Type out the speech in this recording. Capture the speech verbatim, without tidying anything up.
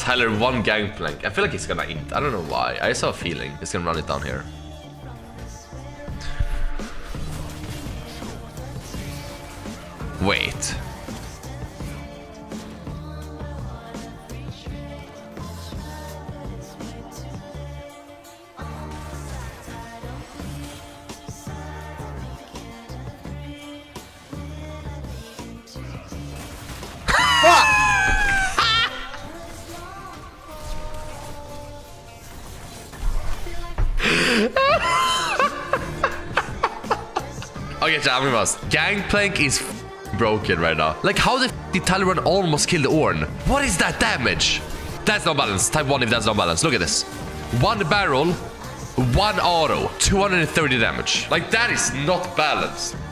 Tyler one gangplank. I feel like he's gonna eat. I don't know why. I just have a feeling he's gonna run it down here. Wait. Okay, Jamie Mouse. Gangplank is broken right now. Like, how the f did Tyler one almost kill the Orn? What is that damage? That's no balance. Type one if that's no balance. Look at this. One barrel, one auto, two hundred thirty damage. Like, that is not balanced.